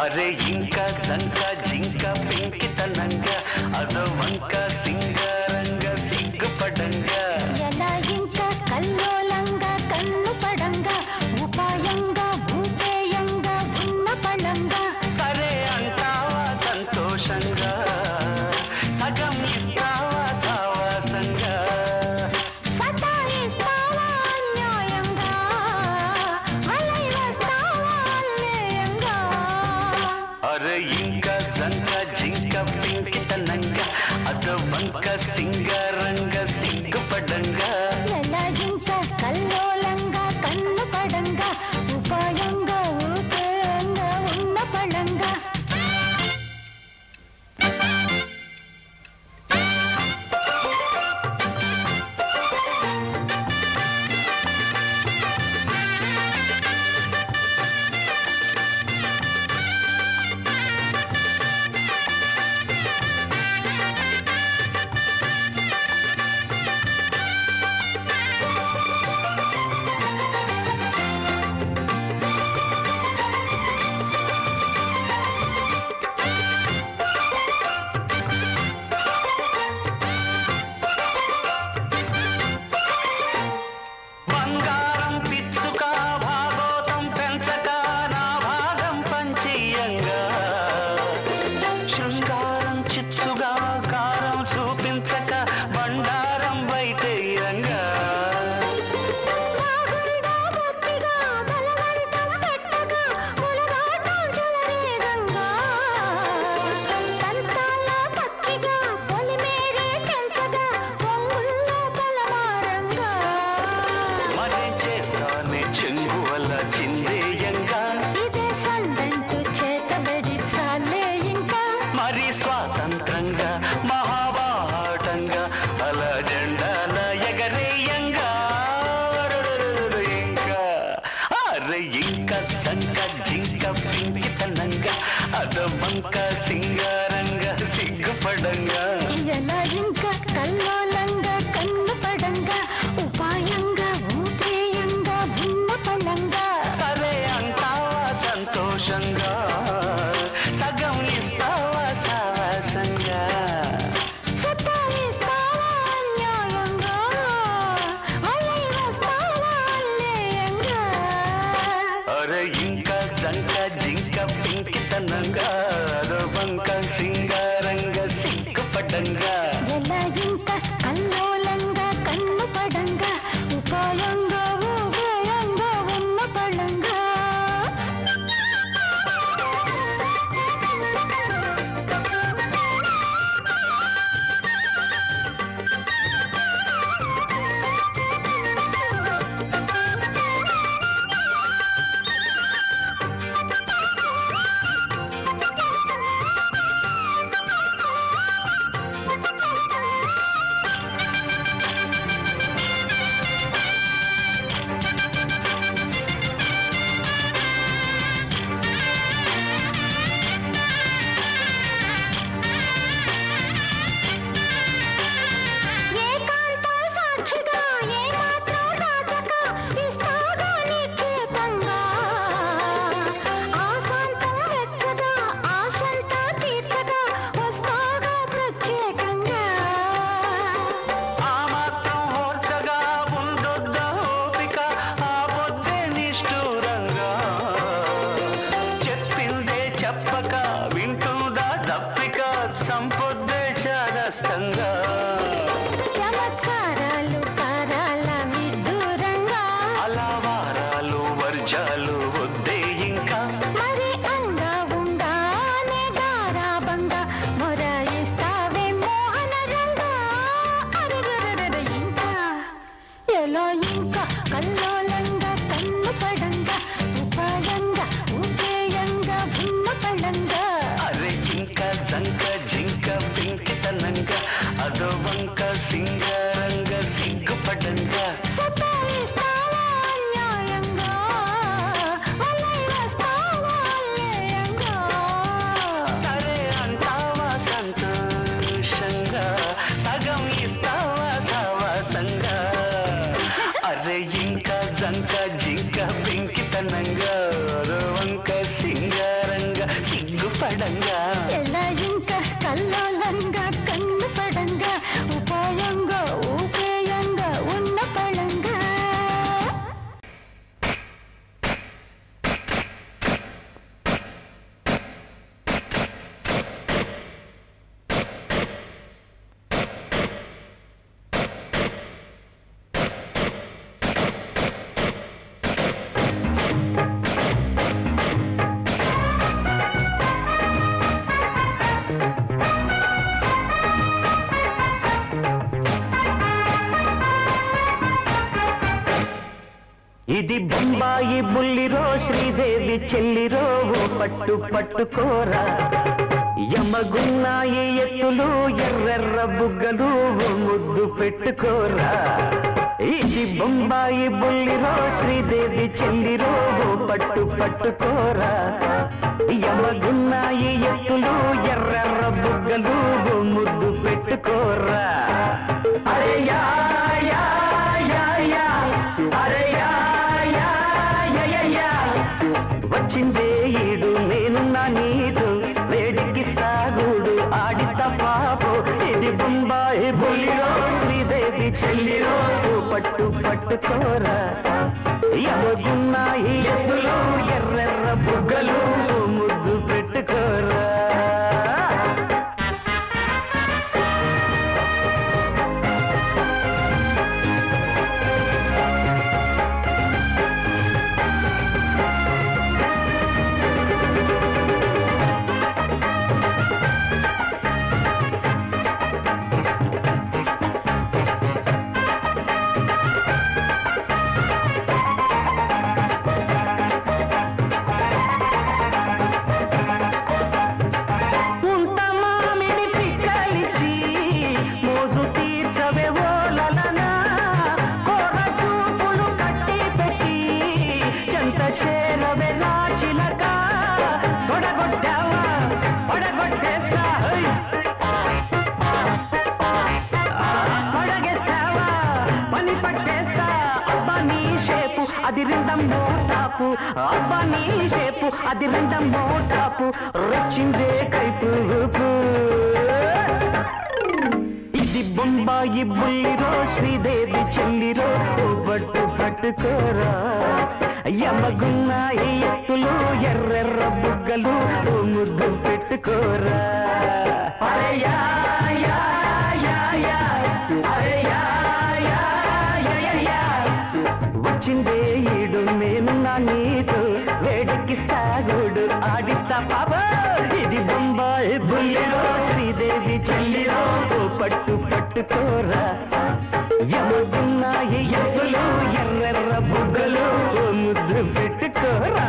అరే ఇంకా జంక జింక పెంకితనంగా అదో వంక సింగారంగా సిగ్గుపడంగా ఎలా ఇంకా కల్లోలంగా కన్ను పడంగా ఉపాయంగా భూపేయంగా ఉన్న పళంగా సరే అంటావా సంతోషంగా సగం ఇస్తావా సావాసంగా సతాయిస్తావా అన్యాయంగా వలై వస్తావా అల్లేయంగా అరే ఇంకా జంక జింక పెంకితనంగా అదో వంక సింగారంగా సిగ్గుపడంగా ఎలా ఇంకా కల్లోలంగా కన్ను పడంగా ఉపాయంగా ఊపేయంగా ఉన్న పళంగా బంగారం పిచ్చుక భాగోతం పెంచక నా భాగం పంచియంగా శృంగారం చిచ్చుగా కారం చూపించక బండారం బయటేయంగా రాగుడిగా బొత్తిగా బలవంతం పెట్టగా ములగాటం చెలరేగంగా తంతాల పచ్చిగా పొలిమేరే పెంచగా పొంగుల్లో పలమారంగా మరేం చేస్తానే చెంగు వల్ల చిందేయంగా ఇదే సందంటూ చేతబడి చాలే ఇంకా మరి స్వాతంత్రంగా మహాబాటంగా అలా జెండాల ఎగరేయంగా ఇంకా అరే ఇంకా సంక జింక పింకితనంగా అదో వంక సింగారంగా సిగ్గుపడంగా ఎలా ఇంకా కల్లోలంగా కన్ను పడంగా ఉపాయంగా ఊపేయంగా భిన్న పళంగా సరే అంటావా సంతోషంగా సగం ఇస్తావా సావాసంగా సతాయిస్తావా అన్యాయంగా వలై వస్తావా అల్లేయంగా అరే ఇంకా జంక జింక పింకితనంగా అదో వంక సింగారంగా సిగ్గుపడంగా ఎలా ఇంకా కల్లోలంగా కన్ను పడంగా ఉపాయంగా ఊపేయంగా ఉన్న పళంగా ఏకాంతం సాక్షిగా ఏమాత్రం దాచక ఇస్తాగా నిక్షేపంగా ఆశాంతం వెచ్చగా ఆశంతా తీర్చగా వస్తాగా ప్రత్యేకంగా ఆ మాత్రం ఓర్చగా ఉండొద్దా ఓపిక ఆ పొద్దే నిష్ఠూరంగా చెప్పిందే చెప్పక వింటుందా తప్పిక సంపొద్దే చాదస్తంగా చమత్కారాలు తారాల విడ్డూరంగా అలా వారాలు వర్జాలు వద్దే ఇంకా మరి అంగా ఉండానే గారాబంగా మొరాయిస్తావే మోహనరంగా అరగరర ఇంకా ఎలా ఇంకా కల్లోలంగా కన్ను పడంగా ఉపాయంగా ఊపేయంగా భిన్న పళంగా అరే ఇంకా జంక జింక పింకితనంగా అదో వంక పడంగా కన్ను పడంగా ఉపాయంగా ఊపేయంగా ఉన్న పళంగా ఇది బొంబాయి బుల్లిరో శ్రీదేవి చెల్లిరో ఓ పట్టు పట్టుకోరా యమగున్నాయి ఎత్తులు ఎర్రెర్ర బుగ్గలు ఓ ముద్దు పెట్టుకోరా ఇది బొంబాయి బుల్లిరో శ్రీదేవి చెల్లిరో ఓ పట్టు పట్టుకోరా యమగున్నాయి ఎత్తులు ఎర్రెర్ర బుగ్గలు ఓ ముద్దు పెట్టుకోరా అరే యా యా యా యా అరే వచ్చిందే ఈడు నేనున్నా నీదు వేడికి సాగుడు ఆడిత పాపో ఇది బొంబాయి బుల్లిరో శ్రీదేవి చెల్లిరో పట్టు పట్టుకోరా యమగున్నాయి ఎత్తులు ఎర్రెర్ర బుగ్గలు ముద్దు పెట్టుకోరా అది రెండం మోటాపు అబ్బా నీ షేపు అది రెండం మోటాపు రచిందే కైపు ఇది బొంబాయి బుల్లిరో శ్రీదేవి చెల్లిరో పట్టు పట్టుకోరా యమగున్నాయి ఎత్తులు ఎర్రెర్ర బుగ్గలు ముద్దు పెట్టుకోరా అరే యా యా యా యా అరే యా యా యా యా వచ్చిందే ఈడు నేనున్నా నీతో వేడికి సాగుడు ఆడిస్తా పాపా ఇది బొంబాయి బుల్లిరో శ్రీదేవి చెల్లిరో పట్టు పట్టుకోరా యమగున్నాయి ఎత్తులు ఎర్రెర్ర బుగ్గలు ముద్దు పెట్టుకోరా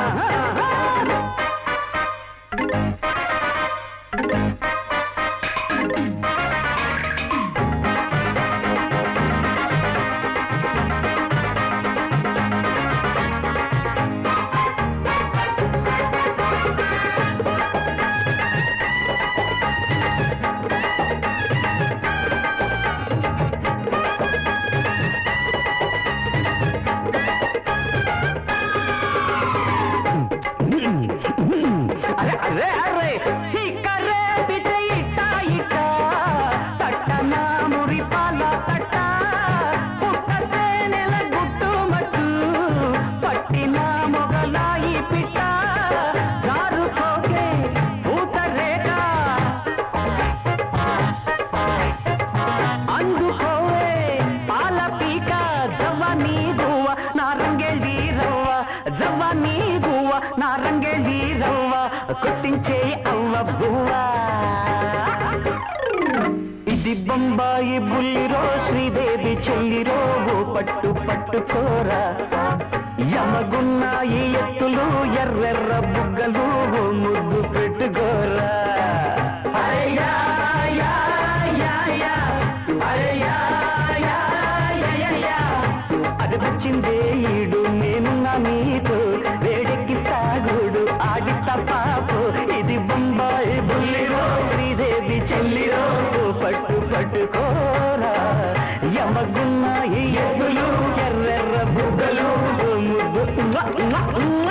కొట్టించే అవ్వ బువ్వా ఇది బొంబాయి బుల్లిరో శ్రీదేవి చెల్లిరో పట్టు పట్టుకోరా యమగున్నాయి ఎత్తులు ఎర్రెర్ర బుగ్గలు ముద్దు పెట్టుకోరా అరే యా యా యా యా అరే యా యా యా యా అది వచ్చిందే ఈడు నేనున్నా నీతో వేడికి సాగుడు ఆడిస్తా పాపు ఇది బొంబాయి బుల్లిరో శ్రీదేవి చెల్లిరో పట్టు పట్టుకోరా యమగున్నాయి ఎత్తులు ఎర్రెర్ర బుగ్గలు ముద్దు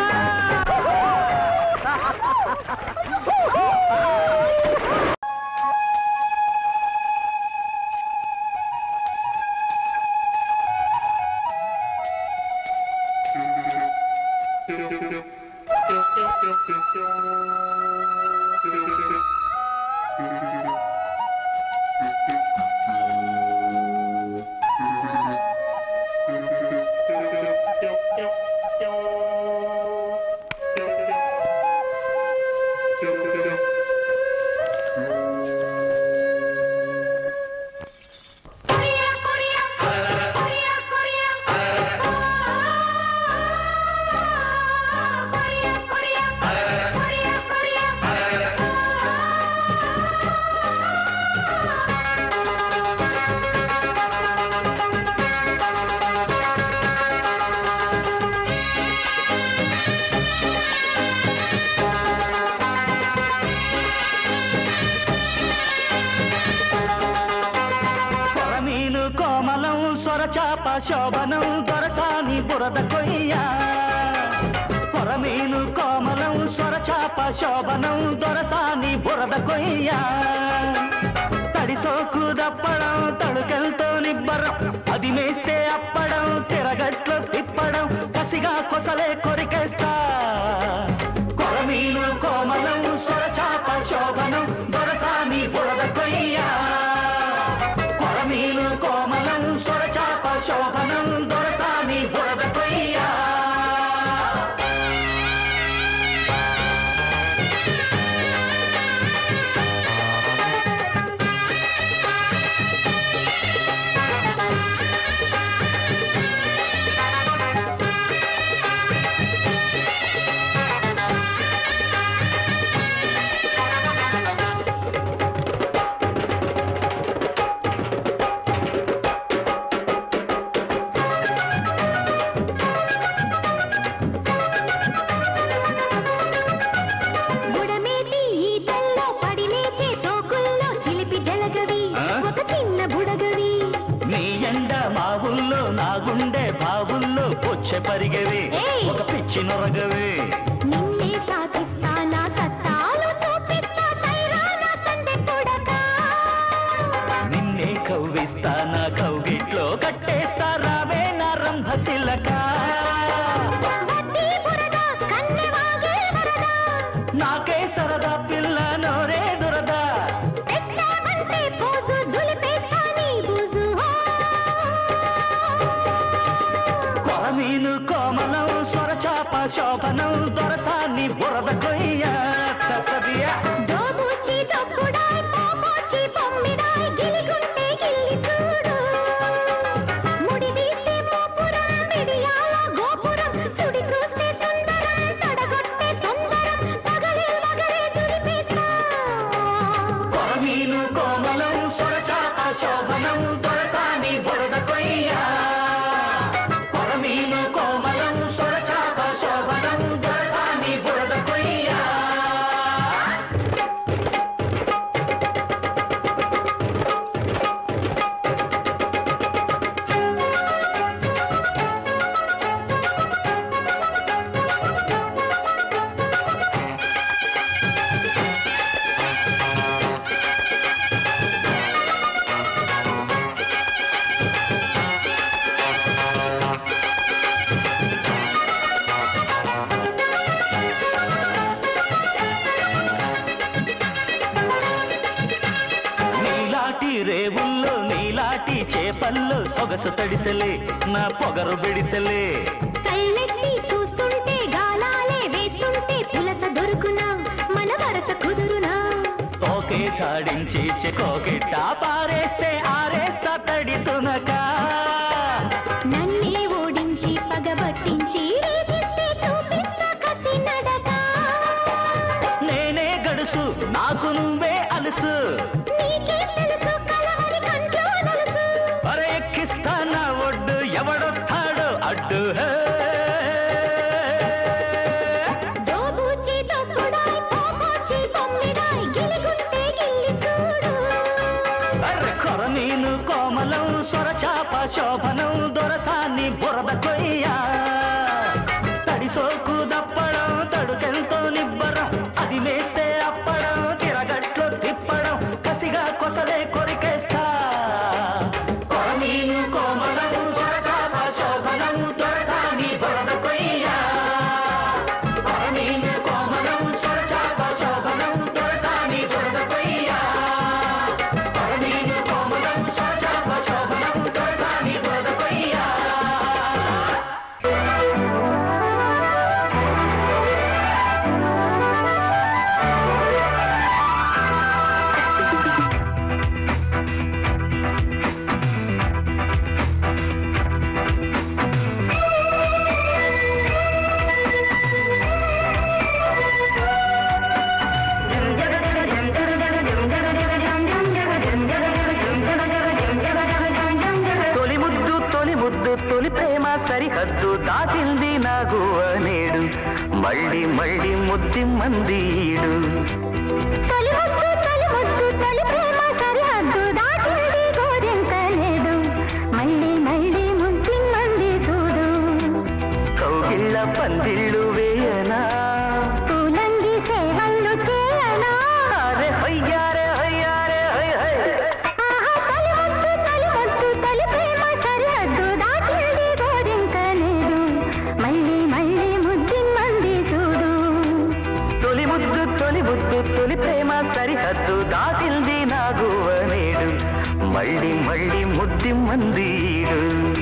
సొరచాప శోభనం దొరసాని బురద కొయ్య కొరమీను కోమలం సొరచాప శోభనం దొరసాని బురద కొయ్య తడి సోకు దప్పడం తడుకెళ్తో నిబ్బరం అది మేస్తే అప్పడం తిరగట్లు తిప్పడం కసిగా కొసలే కొరికేస్తా కొరమీను కోమలం సొరచాప శోభనం దొరసాని బురద కొయ్య కొరమీను కోమలం సొరచాప శోభనం దొరసాని బురద కొయ్య పరిగవే ఒక పిచ్చి నొరగవే నిన్నే సాధిస్తా నా సత్తాలు చూపిస్తా సైరానా సందె కొడకా నిన్నే కవ్విస్తా నా కౌగిట్లో కట్టేస్తా రావే నా రంభశిలక వడ్డీ బురద కన్నె వాగే వరద నాకే సరదా పిల్ల నోరే దురద పెట్టావంటే పోజు దులిపేస్తా నీ బూజు కొరమీను కోమలం సొరచాప శోభనం దొరసాని బురద కొయ్య కసదియ దోబూచి దొప్పుడాయ్ పోపోచి పొమ్మిడాయ్ గిలిగుంటే గిల్లి చూడు ముడి తీస్తే మోపురం మిడియాల గోపురం సుడి చూస్తే సుందరం తడగొట్టే తొందరం పగలే మగలే దులిపేస్తా కొరమీను కోమలం సొరచాప శోభనం దొరసాని బురద కొయ్య కొరమీను కోమలం సొరచాప శోభనం దొరసాని బురద కొయ్య రేవుల్లో నీలాటి చేపల్లో సొగసు తడిసెలే నా పొగరు బిడిసెలే కళ్ళెట్టి చూస్తుంటే గాలాలే వేస్తుంటే పులస దొరుకునా మన వరస కుదురునా ఓకే చాడించి చెకోకిట్ట పారేస్తే ఆరేస్తా తడి తునక నన్నే ఓడించి పగబట్టించి రేపిస్తే చూపిస్తా కసి నడక నేనే గడుసు నాకు నువ్వే అలుసు నీకే తెలుసు కలవరి కంట్లో నలుసు అరే ఎక్కిస్తానా ఒడ్డు ఎవడొస్తాడు అడ్డు దోబూచి దొప్పుడాయ్ పోపోచి పొమ్మిడాయ్ గిలిగుంటే గిల్లి చూడు అరే కొరమీను కోమలం సొరచాప శోభనం దొరసాని బురద కొయ్య తడి సోకు దప్పడం తడుకెంతో నిబ్బరం అది వేస్తే అప్పడం తిరగట్లు తిప్పడం కసిగా కొసలే కొరికేస్తా కొరమీను కోమలం సొరచాప శోభనం దొరసాని బురద కొయ్య కొరమీను కోమలం సొరచాప శోభనం దొరసాని బురద కొయ్య కొరమీను కోమలం సొరచాప శోభనం దొరసాని బురద కొయ్య తొలి ప్రేమ సరిహద్దు దాటింది నా గువ్వ నేడు మళ్ళీ మళ్ళీ ముద్ది మందీడు తొలి ముద్దు తొలి ప్రేమ సరిహద్దు దాటింది గోరింక నేడు మళ్ళీ మళ్ళీ పందిళ్ళు వేయనా పూలంగి సేవలు చేయనా అరే హయ్యారే హయ్యారే హయ్ హయ్ తొలి ప్రేమ సరిహద్దు దాటింది గోరింక లేదు మళ్ళీ మళ్ళీ ముద్దిమ్మంది చూడు తొలి ముద్దు తొలి ప్రేమ సరిహద్దు దాటింది నా గువ్వ నేడు మళ్ళీ మళ్ళీ ముద్దిమ్మందీడు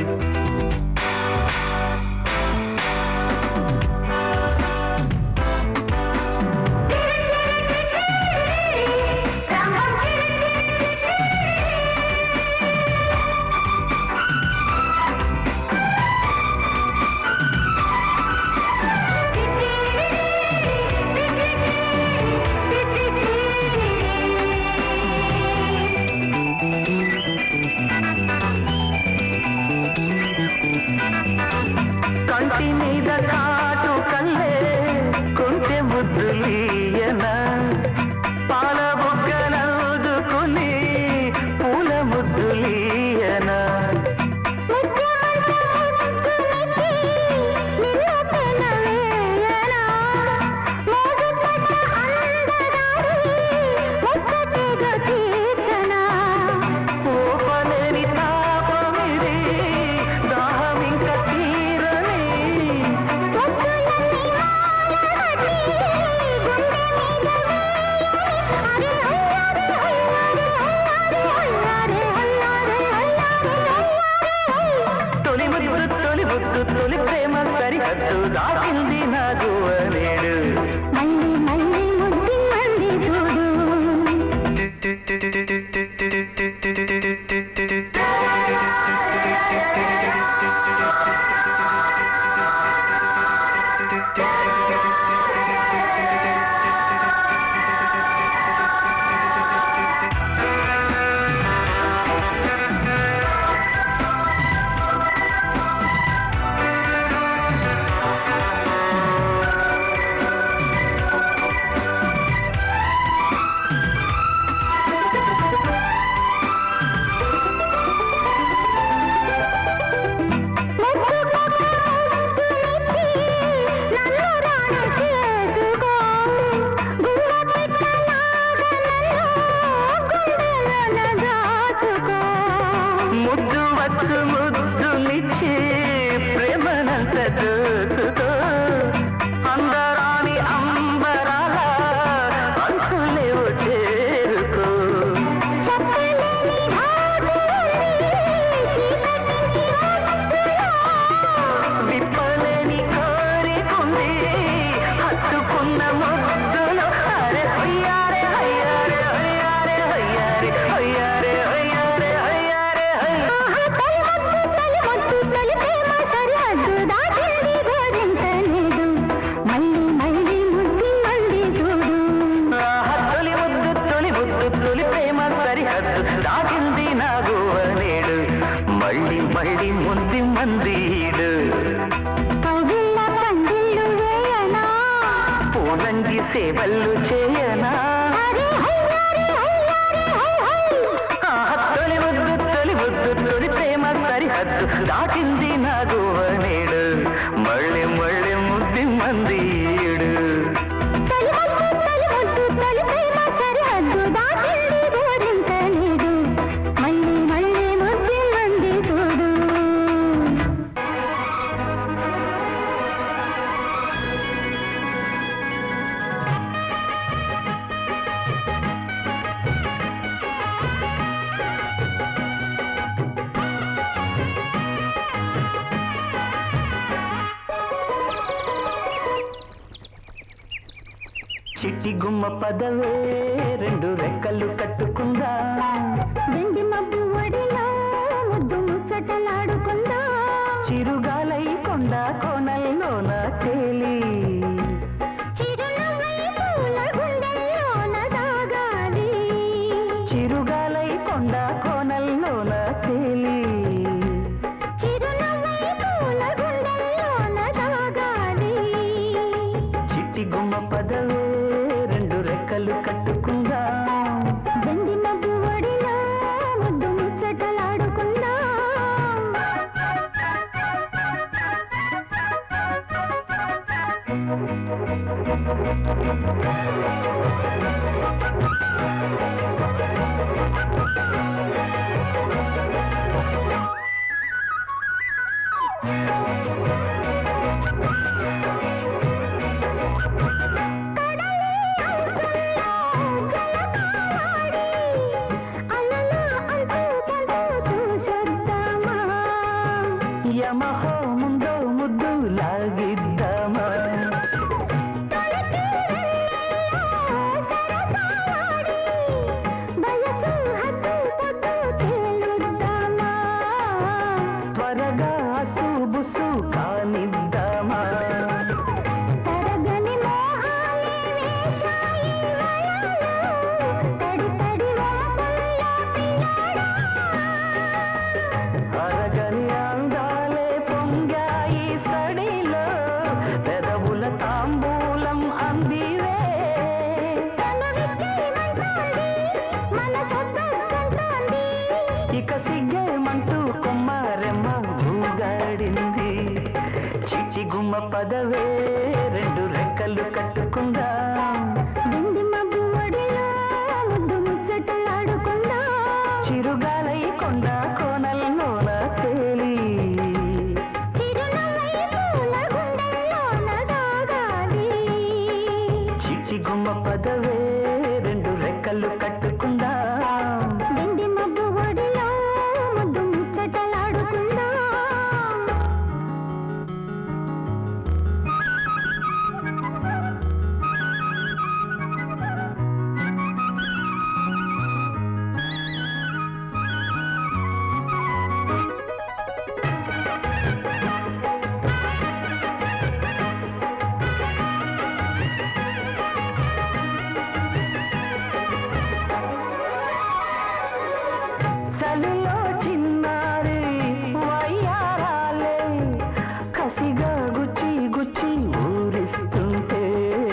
కంటి మీద కాటు కల్లే కొంచె ముద్దులీయనా పాల బుగ్గనదుకుని పూల ముద్దులీయనా తొలి ప్రేమ సరిహద్దు దాటింది నా గువ్వ నేడు మళ్ళీ మళ్ళీ ముద్దిమ్మంది చూడు ముద్దు వచ్చు ముద్దునిచ్చి ప్రేమనంత దోచుకో అందరాని అంబరాల అంచులేవు చేరుకో విప్పలేని కోరికుంది హత్తుకున్న ముద్దులు అరే హయ్యారే హయ్యారే హయ్యారే హయ్యారే హయ్యారే హయ్యారే హయ్యారే తొలి ప్రేమ సరిహద్దు దాటింది గోరింక లేదు మళ్ళీ మళ్ళీ ముద్దిమ్మంది చూడు తొలి ప్రేమ సరిహద్దు దాటింది నా గువ్వ నేడు మళ్ళీ మళ్ళీ ముద్దిమ్మందీడు కౌగిళ్ళ పందిళ్ళు వేయనా పూలంగి సేవలు చేయనా అరే హయ్యారే హయ్యారే తొలి ప్రేమ సరిహద్దు దాటింది నా గువ్వ నేడు మళ్ళీ మళ్ళీ ముద్దిమ్మందీడు తొలి ప్రేమ సరిహద్దు దాటింది గోరింక లేదు మళ్ళీ మళ్ళీ ముద్దిమ్మంది చూడు చిట్టి గుమ్మ పదవే రెండు రెక్కలు కట్టుకుందా వెండి మబ్బు ఒడిలో ముద్దు ముచ్చటలాడుకుందా చిరుగాలై కొండ కోనల్లోన తేలి చిరునవ్వై పూల గుండెల్లోన దాగాలి చిరుగాలై కొండ కోనల్లోన తేలి చిరునవ్వై పూల గుండెల్లోన దాగాలి చిట్టి గుమ్మ పదవే రెండు రెక్కలు కట్టుకుందా వెండి మబ్బు ఒడిలో ముద్దు ముచ్చటలాడుకుందా మహో ముందో ముద్దు లాగిద్దామా త్వరగా సుబుసు కానిద్దామా అరగని అందాలే పొంగాయి సడిలో పెదవుల తాంబూలం అందివే ఇక సిగ్గేమంటూ కొమ్మారెమ్మ ఊగాడింది చిచి గుమ్మ పదవే రెండు రెక్కలు కట్టుకుందాం చిరుగాలై కొండ కోనల్లోన తేలి చిచి గుమ్మ పదవే రెండు రెక్కలు కట్టుకుందాం చలిలో చిన్నారి వయ్యారాలే కసిగా గుచ్చి గుచ్చి ఊరిస్తుంటే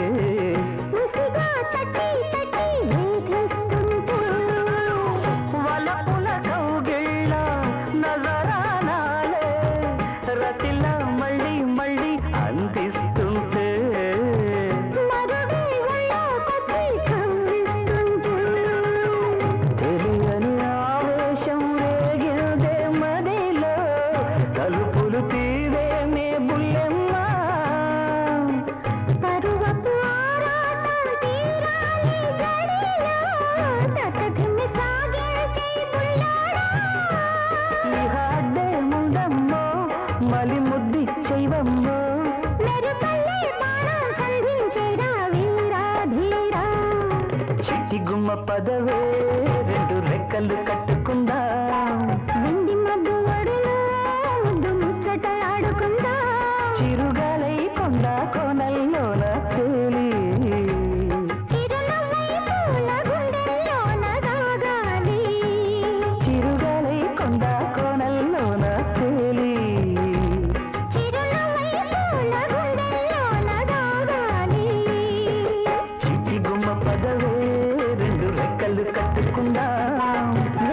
వలపుల కౌగిళ్ళ నజరానాలే రతిలా మళ్ళీ మళ్ళీ అందిస్తుంటే తెలియని ఆవేశం రేగిదే మదిలో తలుపులు తీరేమే బుల్లెమ్మ ఇహ అడ్డే ముందమ్మో మలి ముద్దిచ్చైవమ్మో చిట్టి గుమ్మ పదవే రెండు రెక్కలు కట్టుకుందాం చిరుగాలై కొండ కోనల్లోన తేలి చిరుగాలై కొండ కోనల్లోన తేలి చిట్టి గుమ్మ పదవే రెండు రెక్కలు కట్టుకుందాం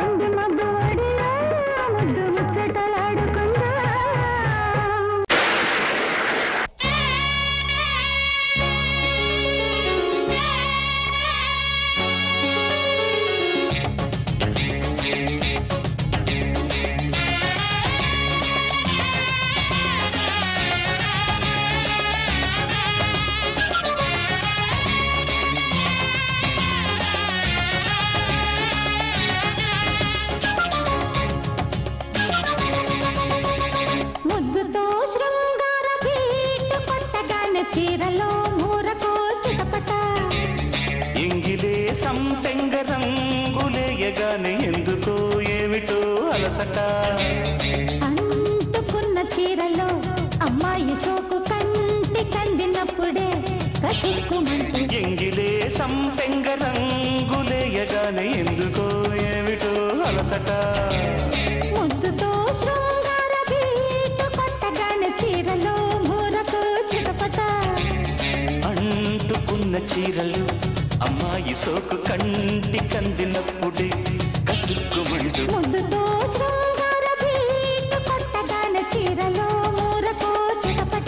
చీరలో మూరకు చిటపట ఎంగిలే సంపెంగ రంగులేయగానే ఎందుకో ఏమిటో అలసట అంటుకున్న చీరలో అమ్మాయి సోకు కంటి కందినప్పుడే కసుక్కుమంటూ ఎంగిలే సంపెంగ రంగులేయగానే ఎందుకో ఏమిటో అలసట ముద్దుతో శృంగార బీటు కొట్టగానే చీరలో మూరకు చిటపట అంటుకున్న చీరలు అమ్మాయి సోకు కంటి కందినప్పుడే కసుక్కుమంటూ ముద్దుతో శృంగార బీటు కొట్టగానే చీరలో మూరకు చిటపట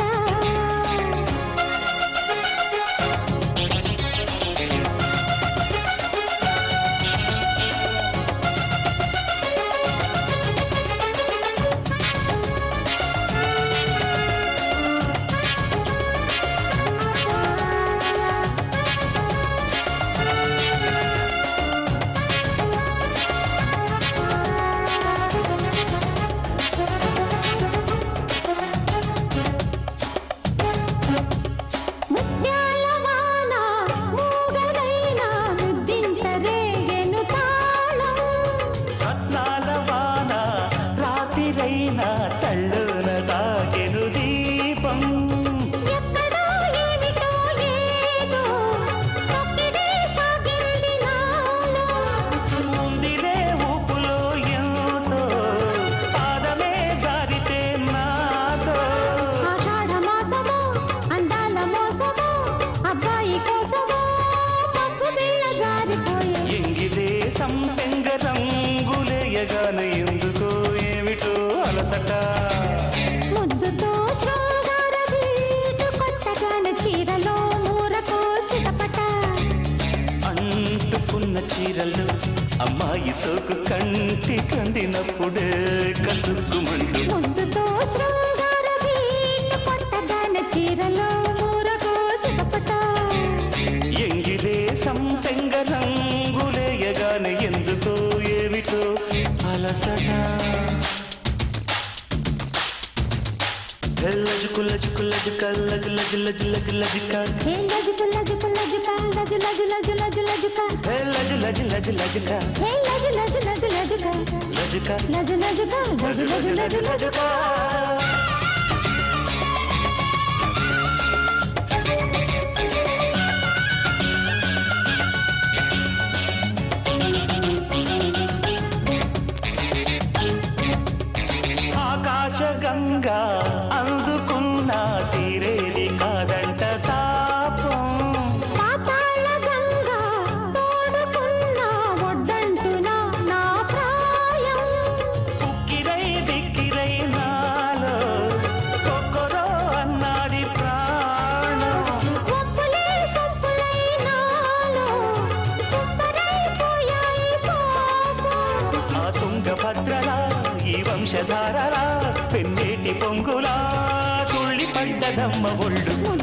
సోకు కంటి కందినప్పుడే కసుక్కుమంటూ ముందుతో శృంగార వీణ పట్టగాన చీరలో ఊరకో చిటపట ఎంగిలే సంపెంగ రంగులేయగానే ఎందుకో ఏమిటో అలసట లజుకు లజుకు లజుక లజు లజు లజు లజు లజుక హే లజుకు లజుకు లజుక లజు లజు లజు లజు లజుక లజు లజు లజు లజుక హే లజు లజు లజు లజుక లజుక లజు లజుక లజు లజు లజు లజుక ఆకాశగంగా అందుకున్న తీరేది కాదంట తాపం పాతాళ గంగా తోడుకున్న ఒడ్డంటునా నా ప్రాయం ఉక్కిరై బిక్కిరై నాలో కొక్కరో అన్నది ప్రాణం ఒప్పులే సొప్పులై నాలో తుప్పరైపోయాయి పాపం ఆ తుంగభద్రలా ఈ వంశధారలా పెన్నేటి పొంగులా తుళ్ళి పడ్డదమ్మ ఒళ్ళు